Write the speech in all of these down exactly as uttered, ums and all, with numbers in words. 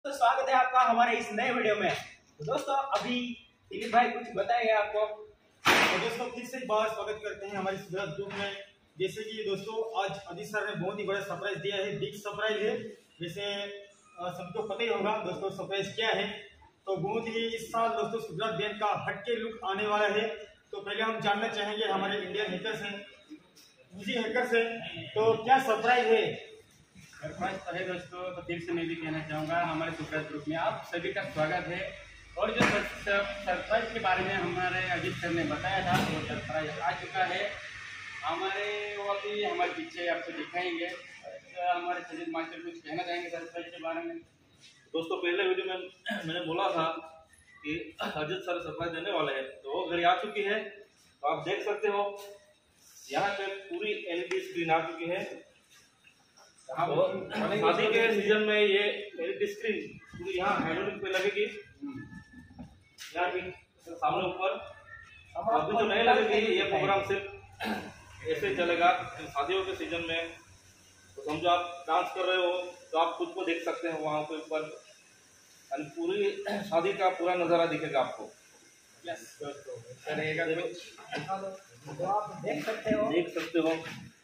तो स्वागत है आपका हमारे इस नए वीडियो में। तो दोस्तों अभी दिलीप भाई कुछ बताएंगे आपको। तो दोस्तों फिर से एक बार स्वागत करते हैं हमारे सुब्रत ग्रुप में। जैसे कि दोस्तों आज अजीत सर ने बहुत ही बड़ा सरप्राइज दिया है, बिग सरप्राइज है। जैसे सबको पता ही होगा दोस्तों सरप्राइज क्या है। तो बहुत ही इस साल दोस्तों सुब्रत बैंड का हटके लुक आने वाला है। तो पहले हम जानना चाहेंगे हमारे इंडियन हैकर से, निजी हैकर से, तो क्या सरप्राइज है? सरप्राइज तो है दोस्तों। तो फिर से मैं भी कहना चाहूँगा हमारे सुब्रत ग्रुप में आप सभी का स्वागत है। और जो सरप्राइज के बारे में हमारे अजीत सर ने बताया था वो सरप्राइज आ चुका है हमारे। वो अभी हमारे पीछे आपको दिखाएंगे। हमारे सजीद मास्टर कुछ कहना चाहेंगे सरप्राइज के बारे में। दोस्तों पहले वीडियो में मैंने बोला था कि अजीत सर सरप्राइज देने वाले हैं, तो वो घड़ी आ चुकी है। तो आप देख सकते हो यहाँ पे पूरी एलईडी स्क्रीन आ चुकी है। तो शादी के सीजन में ये एलईडी स्क्रीन पूरी यहाँ हाइड्रोलिक पे लगेगी, यहाँ भी सामने ऊपर। अभी तो नहीं लगेगी, ये प्रोग्राम सिर्फ ऐसे चलेगा। शादियों के सीजन में तो समझो आप डांस कर रहे हो तो आप खुद को देख सकते हैं वहाँ पे ऊपर, यानी पूरी शादी का पूरा नज़ारा दिखेगा आपको। रहेगा तो आप देख सकते हो देख सकते हो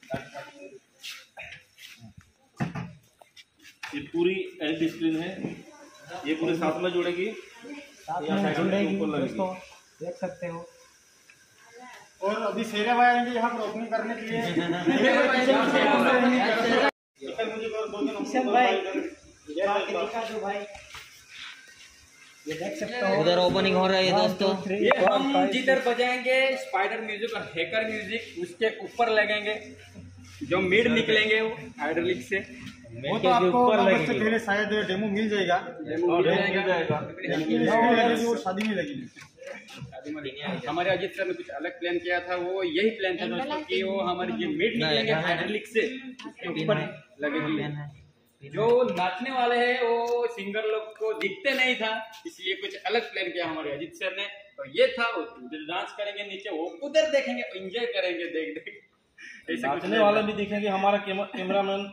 ये पूरी एलईडी स्क्रीन है। ये पूरे साथ में जुड़ेगी, साथ में जुड़ेगी दोस्तों, देख सकते हो। और अभी शेरे भाई आएंगे यहाँ पर ओपनिंग करने के लिए। दिखा दो भाई, ये देख सकते हो उधर ओपनिंग हो रहा है दोस्तों। ये हम जिधर बजाएंगे स्पाइडर म्यूजिक और हैकर म्यूजिक, उसके ऊपर लगेंगे जो मिड निकलेंगे वो हाइड्रोलिक से। वो तो आपको अगस्त से पहले शायद डेमो मिल जाएगा। डेमो मिल जाएगा लेकिन वो शादी में लगेगी। हमारे अजीत सर ने कुछ अलग प्लान किया था, वो यही प्लान था दोस्तों कि वो हमारे ये मिड निकलेंगे हाइड्रोलिक से, उसके ऊपर लगेगी। जो नाचने वाले हैं वो सिंगर लोग को दिखते नहीं था, इसलिए कुछ अलग प्लान किया हमारे अजीत सर ने। तो ये था वो डांस करेंगे नीचे, वो उधर देखेंगे, एंजॉय करेंगे देख देख। नाचने वाले भी दिखेंगे, हमारा कैमरामैन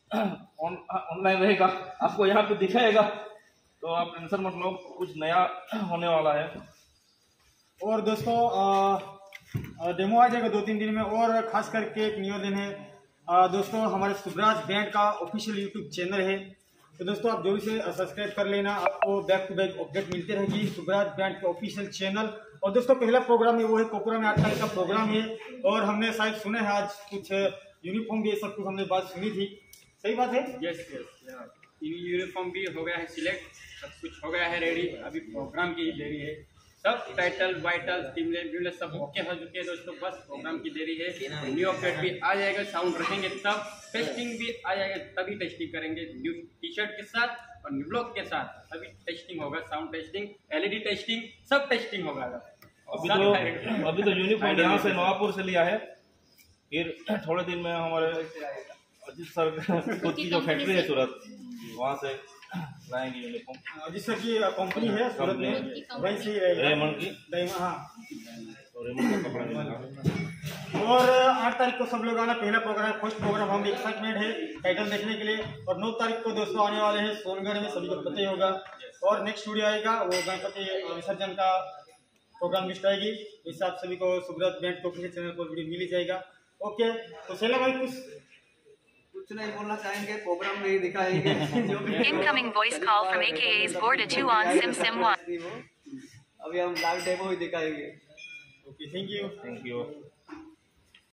ऑनलाइन रहेगा, आपको यहाँ पे दिखाएगा। तो आप टेंशन मत लो, कुछ नया होने वाला है। और दोस्तों डेमो आ जाएगा दो तीन दिन में। और खास करके एक निवेदन है आ, दोस्तों हमारे सुब्राज बैंड का ऑफिशियल यूट्यूब चैनल है, तो दोस्तों आप जरूर से सब्सक्राइब कर लेना, आपको बैक टू बैक अपडेट मिलते रहेगी सुब्राज बैंड के ऑफिशियल चैनल। और दोस्तों पहला प्रोग्राम है वो है कोपुरा में आठ तारीख का प्रोग्राम है। और हमने शायद सुने हैं आज कुछ यूनिफॉर्म भी, सब कुछ हमने बात सुनी थी, सही बात है? यस यस, यूनिफॉर्म भी हो गया है सिलेक्ट, सब कुछ हो गया है रेडी। अभी प्रोग्राम की देरी है, सब टाइटल वाइटल टीम सब ओके हो चुके हैं दोस्तों, बस प्रोग्राम की देरी है। न्यू अपडेट भी आ जाएगा, साउंड रखेंगे तब, टेस्टिंग भी आ जाएगा तभी टेस्टिंग करेंगे न्यू टी शर्ट के साथ और न्यू ब्लॉग के साथ, तभी टेस्टिंग होगा। साउंड टेस्टिंग, एलईडी टेस्टिंग, सब टेस्टिंग होगा। अभी तो अभी तो यूनिफॉर्म यहाँ से नवापुर से लिया है, फिर थोड़े दिन में हमारे अजीत सर खुद की जो फैक्ट्री है सूरत, वहाँ से लाएंगे यूनिफॉर्म। जिससे कि कंपनी है सूरत में, वहीं से रेमंड की, हाँ। तो रेमंड का कपड़ा मिलेगा। और आठ तारीख को सब लोग आना, पहला प्रोग्राम, फर्स्ट प्रोग्राम। हम एक्साइटमेंट है टाइटल देखने के लिए। और नौ तारीख को दोस्तों आने वाले हैं सोनगढ़ में, सभी को पता ही होगा। और नेक्स्ट स्टूडियो आएगा, वो गणपति विसर्जन का प्रोग्राम लिस्ट आएगी, इससे आप सभी को सुब्रत बैंड को ऑफिशियल चैनल पर वीडियो मिल ही जाएगा। ओके, तो शैला भाई कुछ कुछ नहीं बोलना चाहेंगे, प्रोग्राम में ही दिखाएंगे। Incoming voice call from A K A's Border two on Sim Sim one. अभी हम लाइव डेमो ही दिखाएंगे। Okay, thank you thank you.